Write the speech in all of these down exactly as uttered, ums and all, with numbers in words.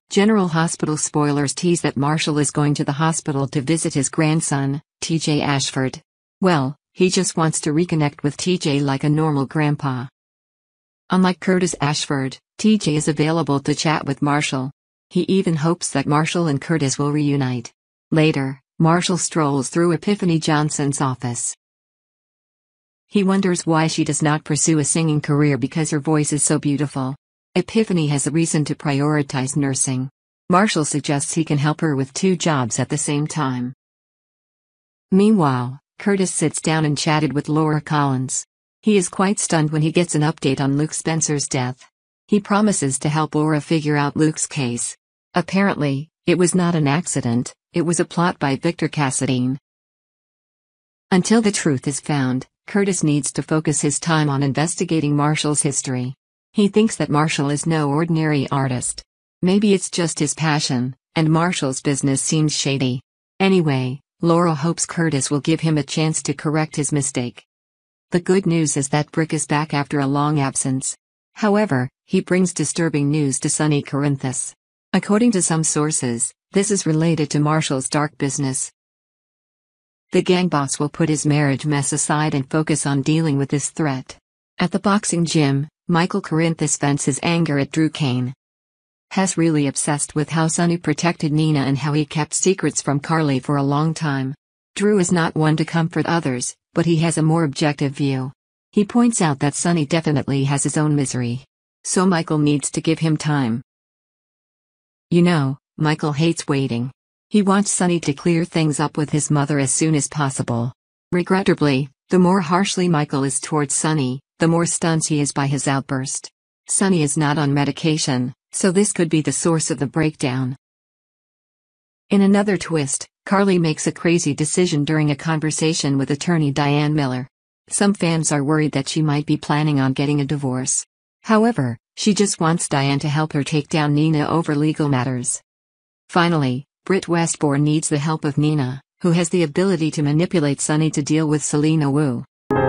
General Hospital spoilers tease that Marshall is going to the hospital to visit his grandson, T J Ashford. Well, he just wants to reconnect with T J like a normal grandpa. Unlike Curtis Ashford, T J is available to chat with Marshall. He even hopes that Marshall and Curtis will reunite. Later, Marshall strolls through Epiphany Johnson's office. He wonders why she does not pursue a singing career because her voice is so beautiful. Epiphany has a reason to prioritize nursing. Marshall suggests he can help her with two jobs at the same time. Meanwhile, Curtis sits down and chatted with Laura Collins. He is quite stunned when he gets an update on Luke Spencer's death. He promises to help Laura figure out Luke's case. Apparently, it was not an accident, it was a plot by Victor Cassadine. Until the truth is found, Curtis needs to focus his time on investigating Marshall's history. He thinks that Marshall is no ordinary artist. Maybe it's just his passion, and Marshall's business seems shady. Anyway, Laura hopes Curtis will give him a chance to correct his mistake. The good news is that Brick is back after a long absence. However, he brings disturbing news to Sonny Corinthus. According to some sources, this is related to Marshall's dark business. The gang boss will put his marriage mess aside and focus on dealing with this threat. At the boxing gym, Michael Corinthus vents his anger at Drew Kane. He's really obsessed with how Sonny protected Nina and how he kept secrets from Carly for a long time. Drew is not one to comfort others, but he has a more objective view. He points out that Sonny definitely has his own misery. So Michael needs to give him time. You know, Michael hates waiting. He wants Sonny to clear things up with his mother as soon as possible. Regrettably, the more harshly Michael is towards Sonny, the more stunned he is by his outburst. Sonny is not on medication, so this could be the source of the breakdown. In another twist, Carly makes a crazy decision during a conversation with attorney Diane Miller. Some fans are worried that she might be planning on getting a divorce. However, she just wants Diane to help her take down Nina over legal matters. Finally, Britt Westbourne needs the help of Nina, who has the ability to manipulate Sonny to deal with Selena Wu.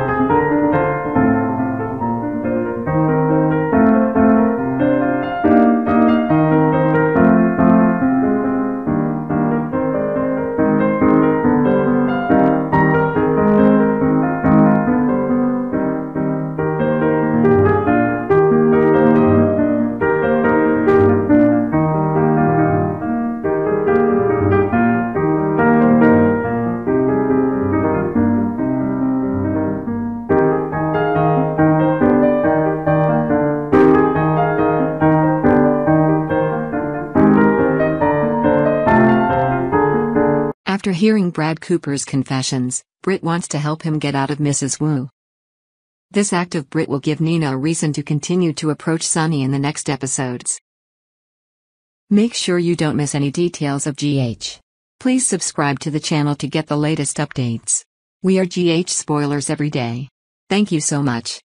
After hearing Brad Cooper's confessions, Britt wants to help him get out of Missus Wu. This act of Britt will give Nina a reason to continue to approach Sonny in the next episodes. Make sure you don't miss any details of G H. Please subscribe to the channel to get the latest updates. We are G H spoilers every day. Thank you so much.